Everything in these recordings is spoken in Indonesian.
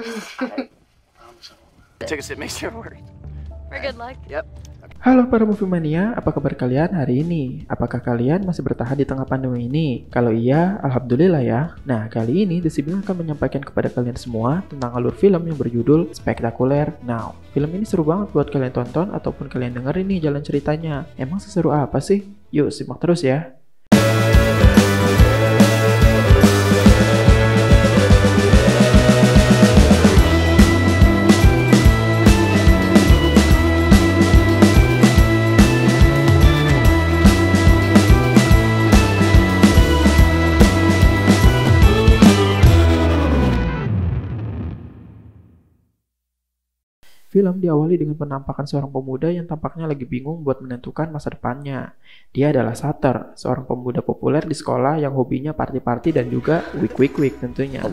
Took a sip, make sure it worked. For good luck. Yep. Halo para movie mania, apa kabar kalian hari ini? Apakah kalian masih bertahan di tengah pandemi ini? Kalau iya, alhamdulillah ya. Nah, kali ini The Sibling akan menyampaikan kepada kalian semua tentang alur film yang berjudul Spektakuler Now. Film ini seru banget buat kalian tonton ataupun kalian dengerin nih jalan ceritanya. Emang seseru apa sih? Yuk simak terus ya. Film diawali dengan penampakan seorang pemuda yang tampaknya lagi bingung buat menentukan masa depannya. Dia adalah Sutter, seorang pemuda populer di sekolah yang hobinya party-party dan juga wik tentunya.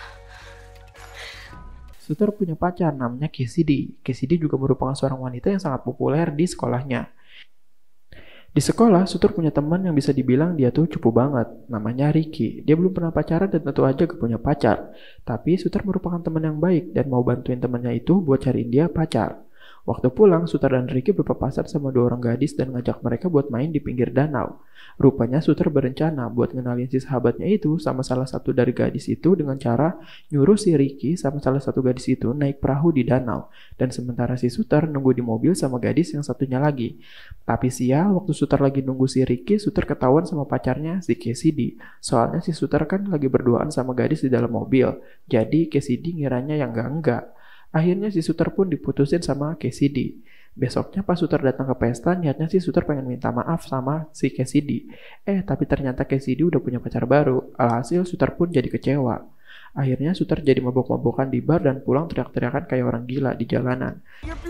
Sutter punya pacar namanya Cassidy. Cassidy juga merupakan seorang wanita yang sangat populer di sekolahnya. Di sekolah, Sutter punya teman yang bisa dibilang dia tuh cupu banget. Namanya Ricky. Dia belum pernah pacaran dan tentu aja gak punya pacar. Tapi Sutter merupakan teman yang baik dan mau bantuin temannya itu buat cariin dia pacar. Waktu pulang, Sutter dan Ricky berpapasan sama dua orang gadis dan ngajak mereka buat main di pinggir danau. Rupanya Sutter berencana buat ngenalin si sahabatnya itu sama salah satu dari gadis itu dengan cara nyuruh si Ricky sama salah satu gadis itu naik perahu di danau. Dan sementara si Sutter nunggu di mobil sama gadis yang satunya lagi. Tapi sial, waktu Sutter lagi nunggu si Ricky, Sutter ketahuan sama pacarnya si Cassidy. Soalnya si Sutter kan lagi berduaan sama gadis di dalam mobil. Jadi Cassidy ngiranya yang enggak. Akhirnya si Sutter pun diputusin sama Cassidy. Besoknya pas Sutter datang ke pesta, niatnya si Sutter pengen minta maaf sama si Cassidy. Tapi ternyata Cassidy udah punya pacar baru. Alhasil Sutter pun jadi kecewa. Akhirnya Sutter jadi mabok-mabokan di bar dan pulang teriak-teriakan kayak orang gila di jalanan.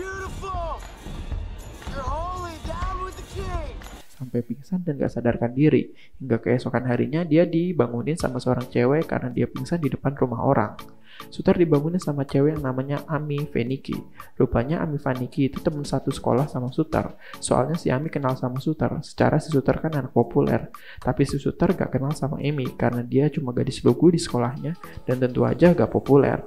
Sampai pingsan dan gak sadarkan diri. Hingga keesokan harinya dia dibangunin sama seorang cewek karena dia pingsan di depan rumah orang. Sutter dibangunin sama cewek yang namanya Ami Vanicki. Rupanya Ami Vanicki itu teman satu sekolah sama Sutter. Soalnya si Ami kenal sama Sutter. Secara si Sutter kan anak populer. Tapi si Sutter gak kenal sama Amy karena dia cuma gadis lugu di sekolahnya dan tentu aja gak populer.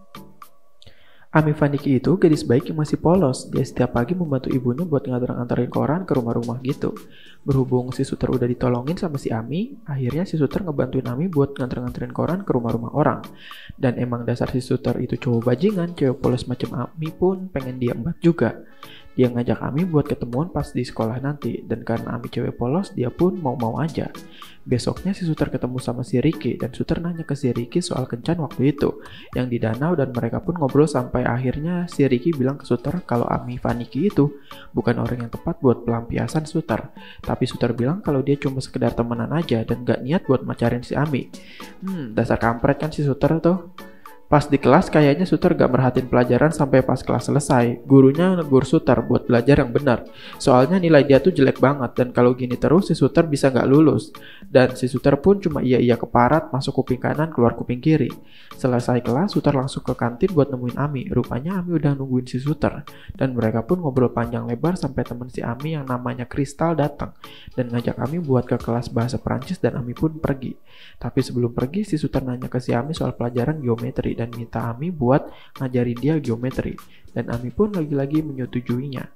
Ami Vanicki itu gadis baik yang masih polos. Dia setiap pagi membantu ibunya buat nganterin koran ke rumah-rumah gitu. Berhubung si Sutter udah ditolongin sama si Ami, akhirnya si Sutter ngebantuin Ami buat nganterin koran ke rumah-rumah orang. Dan emang dasar si Sutter itu cowok bajingan, cewek polos macam Ami pun pengen dia embat juga. Dia ngajak Ami buat ketemuan pas di sekolah nanti, dan karena Ami cewek polos, dia pun mau-mau aja. Besoknya si Sutter ketemu sama si Ricky, dan Sutter nanya ke si Ricky soal kencan waktu itu, yang di danau, dan mereka pun ngobrol sampai akhirnya si Ricky bilang ke Sutter kalau Ami Vanicki itu bukan orang yang tepat buat pelampiasan Sutter. Tapi Sutter bilang kalau dia cuma sekedar temenan aja dan gak niat buat macarin si Ami. Dasar kampret kan si Sutter tuh. Pas di kelas kayaknya Sutter gak merhatiin pelajaran sampai pas kelas selesai. Gurunya negur Sutter buat belajar yang benar. Soalnya nilai dia tuh jelek banget dan kalau gini terus si Sutter bisa gak lulus. Dan si Sutter pun cuma iya-iya keparat, masuk kuping kanan, keluar kuping kiri. Selesai kelas, Sutter langsung ke kantin buat nemuin Ami. Rupanya Ami udah nungguin si Sutter. Dan mereka pun ngobrol panjang lebar sampai temen si Ami yang namanya Crystal datang. Dan ngajak Ami buat ke kelas bahasa Perancis dan Ami pun pergi. Tapi sebelum pergi, si Sutter nanya ke si Ami soal pelajaran geometri dan minta Ami buat ngajarin dia geometri. Dan Ami pun lagi-lagi menyetujuinya.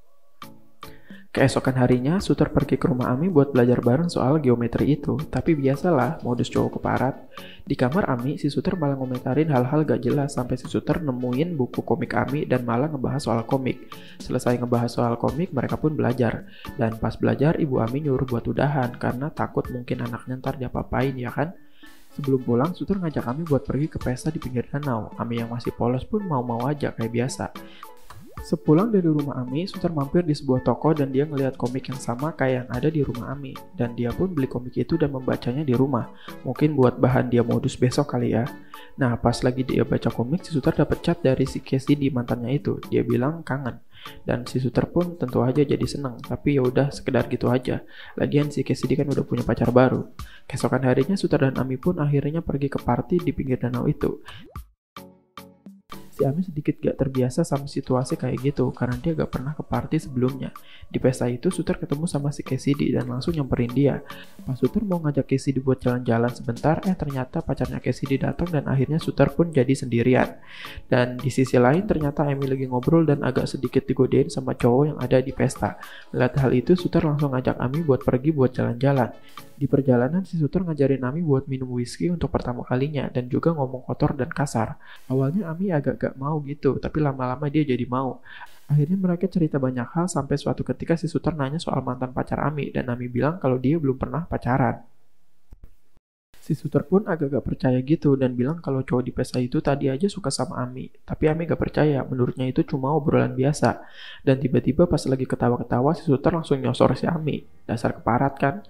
Keesokan harinya, Sutter pergi ke rumah Ami buat belajar bareng soal geometri itu. Tapi biasalah, modus cowok keparat. Di kamar Ami, si Sutter malah ngomentarin hal-hal gak jelas sampai si Sutter nemuin buku komik Ami dan malah ngebahas soal komik. Selesai ngebahas soal komik, mereka pun belajar. Dan pas belajar, ibu Ami nyuruh buat udahan karena takut mungkin anaknya ntar diapa-apain ya kan. Sebelum pulang, Sutter ngajak Ami buat pergi ke pesta di pinggir danau. Ami yang masih polos pun mau-mau aja kayak biasa. Sepulang dari rumah Ami, Sutter mampir di sebuah toko dan dia ngelihat komik yang sama kayak yang ada di rumah Ami. Dan dia pun beli komik itu dan membacanya di rumah. Mungkin buat bahan dia modus besok kali ya. Nah, pas lagi dia baca komik, si Sutter dapet chat dari si Cassidy mantannya itu. Dia bilang kangen. Dan si Sutter pun tentu aja jadi seneng. Tapi ya udah sekedar gitu aja. Lagian si Cassidy kan udah punya pacar baru. Keesokan harinya Sutter dan Ami pun akhirnya pergi ke party di pinggir danau itu. Si Ami sedikit gak terbiasa sama situasi kayak gitu karena dia gak pernah ke party sebelumnya. Di pesta itu Suter ketemu sama si Cassidy dan langsung nyamperin dia. Pas Suter mau ngajak Cassidy buat jalan-jalan sebentar, ternyata pacarnya Cassidy datang dan akhirnya Suter pun jadi sendirian. Dan di sisi lain ternyata Amy lagi ngobrol dan agak sedikit digodain sama cowok yang ada di pesta. Melihat hal itu Suter langsung ngajak Amy buat pergi buat jalan-jalan. Di perjalanan si Suter ngajarin Amy buat minum whisky untuk pertama kalinya dan juga ngomong kotor dan kasar. Awalnya Amy agak gak mau gitu, tapi lama-lama dia jadi mau. Akhirnya mereka cerita banyak hal sampai suatu ketika si Suter nanya soal mantan pacar Amy dan Amy bilang kalau dia belum pernah pacaran. Si Suter pun agak gak percaya gitu dan bilang kalau cowok di pesta itu tadi aja suka sama Amy. Tapi Amy gak percaya, menurutnya itu cuma obrolan biasa. Dan tiba-tiba pas lagi ketawa-ketawa si Suter langsung nyosor si Amy. Dasar keparat kan?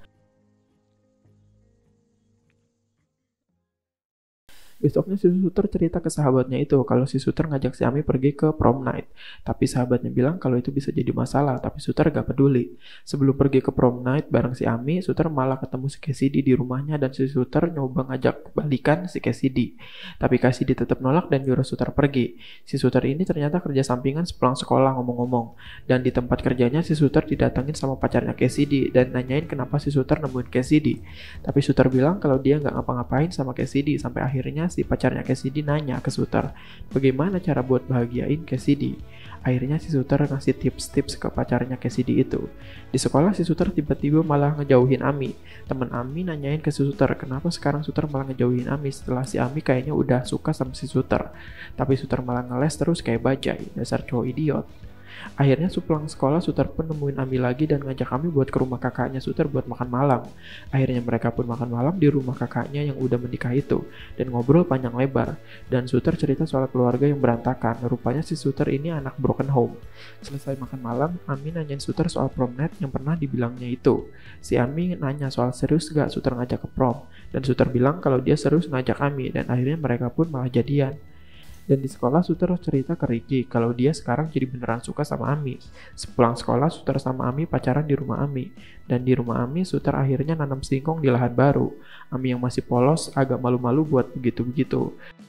Besoknya si Suter cerita ke sahabatnya itu kalau si Suter ngajak si Ami pergi ke prom night. Tapi sahabatnya bilang kalau itu bisa jadi masalah, tapi Suter gak peduli. Sebelum pergi ke prom night bareng si Ami, Suter malah ketemu si Cassidy di rumahnya dan si Suter nyoba ngajak balikan si Cassidy. Tapi Cassidy tetap nolak dan nyuruh Suter pergi. Si Suter ini ternyata kerja sampingan sepulang sekolah ngomong-ngomong. Dan di tempat kerjanya si Suter didatengin sama pacarnya Cassidy dan nanyain kenapa si Suter nemuin Cassidy. Tapi Suter bilang kalau dia nggak ngapa-ngapain sama Cassidy sampai akhirnya si pacarnya Cassidy nanya ke Suter, bagaimana cara buat bahagiain Cassidy. Akhirnya si Suter ngasih tips-tips ke pacarnya Cassidy itu. Di sekolah si Suter tiba-tiba malah ngejauhin Ami. Temen Ami nanyain ke si Suter, kenapa sekarang Suter malah ngejauhin Ami setelah si Ami kayaknya udah suka sama si Suter. Tapi Suter malah ngeles terus kayak bajai, dasar cowok idiot. Akhirnya sepulang sekolah Suter pun nemuin Ami lagi dan ngajak Ami buat ke rumah kakaknya Suter buat makan malam. Akhirnya mereka pun makan malam di rumah kakaknya yang udah menikah itu dan ngobrol panjang lebar. Dan Suter cerita soal keluarga yang berantakan. Rupanya si Suter ini anak broken home. Selesai makan malam, Ami nanyain Suter soal prom night yang pernah dibilangnya itu. Si Ami nanya soal serius gak Suter ngajak ke prom. Dan Suter bilang kalau dia serius ngajak Ami dan akhirnya mereka pun malah jadian. Dan di sekolah Suter cerita ke Ricky kalau dia sekarang jadi beneran suka sama Ami. Sepulang sekolah Suter sama Ami pacaran di rumah Ami. Dan di rumah Ami Suter akhirnya nanam singkong di lahan baru. Ami yang masih polos agak malu-malu buat begitu-begitu.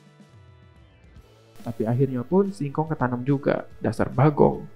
Tapi akhirnya pun singkong ketanam juga. Dasar bagong.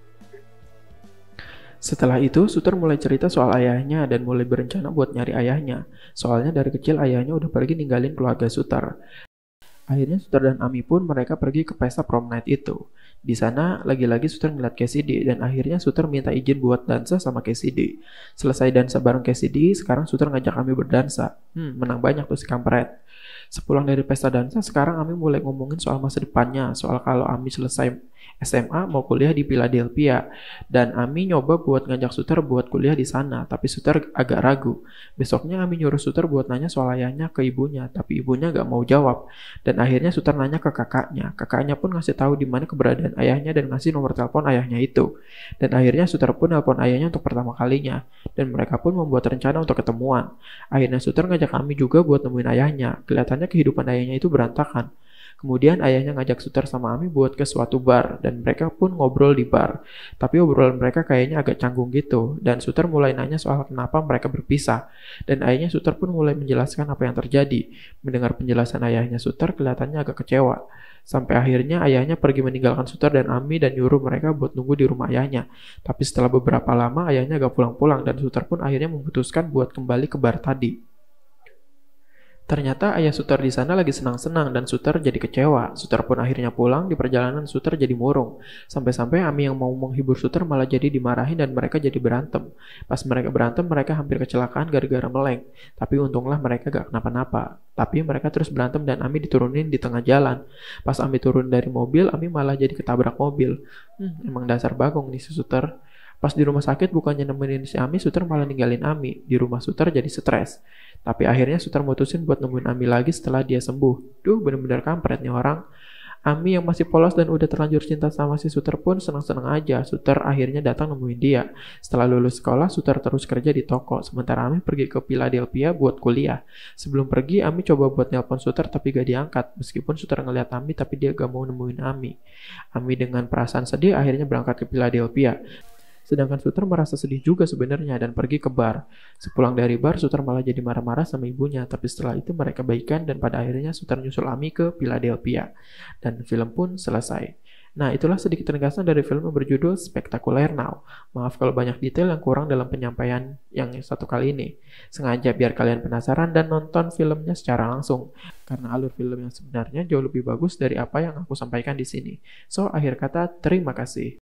Setelah itu, Suter mulai cerita soal ayahnya dan mulai berencana buat nyari ayahnya. Soalnya dari kecil ayahnya udah pergi ninggalin keluarga Suter. Akhirnya Suter dan Ami pun mereka pergi ke pesta prom night itu. Di sana lagi-lagi Suter ngeliat Cassidy dan akhirnya Suter minta izin buat dansa sama Cassidy. Selesai dansa bareng Cassidy, sekarang Suter ngajak Ami berdansa. Menang banyak tuh si kampret. Sepulang dari pesta dansa, sekarang Ami mulai ngomongin soal masa depannya, soal kalau Ami selesai SMA mau kuliah di Philadelphia. Dan Ami nyoba buat ngajak Suter buat kuliah di sana, tapi Suter agak ragu. Besoknya Ami nyuruh Suter buat nanya soal ayahnya ke ibunya, tapi ibunya gak mau jawab. Dan akhirnya Suter nanya ke kakaknya. Kakaknya pun ngasih tahu di mana keberadaan ayahnya dan ngasih nomor telepon ayahnya itu. Dan akhirnya Suter pun nelpon ayahnya untuk pertama kalinya. Dan mereka pun membuat rencana untuk ketemuan. Akhirnya Suter ngajak Ami juga buat nemuin ayahnya. Kelihatannya kehidupan ayahnya itu berantakan. Kemudian ayahnya ngajak Suter sama Ami buat ke suatu bar dan mereka pun ngobrol di bar. Tapi obrolan mereka kayaknya agak canggung gitu dan Suter mulai nanya soal kenapa mereka berpisah. Dan ayahnya Suter pun mulai menjelaskan apa yang terjadi. Mendengar penjelasan ayahnya Suter kelihatannya agak kecewa. Sampai akhirnya ayahnya pergi meninggalkan Suter dan Ami dan nyuruh mereka buat nunggu di rumah ayahnya. Tapi setelah beberapa lama ayahnya gak pulang-pulang dan Suter pun akhirnya memutuskan buat kembali ke bar tadi. Ternyata ayah Suter di sana lagi senang-senang dan Suter jadi kecewa. Suter pun akhirnya pulang, di perjalanan Suter jadi murung. Sampai-sampai Ami yang mau menghibur Suter malah jadi dimarahin dan mereka jadi berantem. Pas mereka berantem, mereka hampir kecelakaan gara-gara meleng. Tapi untunglah mereka gak kenapa-napa. Tapi mereka terus berantem dan Ami diturunin di tengah jalan. Pas Ami turun dari mobil, Ami malah jadi ketabrak mobil. Emang dasar bagong nih si Suter. Pas di rumah sakit bukannya nemenin si Ami, Suter malah ninggalin Ami. Di rumah Suter jadi stres. Tapi akhirnya Suter mutusin buat nemuin Ami lagi setelah dia sembuh. Duh, bener-bener kampret nih orang. Ami yang masih polos dan udah terlanjur cinta sama si Suter pun senang-senang aja. Suter akhirnya datang nemuin dia. Setelah lulus sekolah, Suter terus kerja di toko. Sementara Ami pergi ke Philadelphia buat kuliah. Sebelum pergi, Ami coba buat nelpon Suter tapi gak diangkat. Meskipun Suter ngeliat Ami tapi dia gak mau nemuin Ami. Ami dengan perasaan sedih akhirnya berangkat ke Philadelphia. Sedangkan Suter merasa sedih juga sebenarnya dan pergi ke bar. Sepulang dari bar, Suter malah jadi marah-marah sama ibunya. Tapi setelah itu mereka baikan dan pada akhirnya Suter nyusul Ami ke Philadelphia. Dan film pun selesai. Nah, itulah sedikit ringkasan dari film yang berjudul Spectacular Now. Maaf kalau banyak detail yang kurang dalam penyampaian yang satu kali ini. Sengaja biar kalian penasaran dan nonton filmnya secara langsung. Karena alur film yang sebenarnya jauh lebih bagus dari apa yang aku sampaikan di sini. So, akhir kata, terima kasih.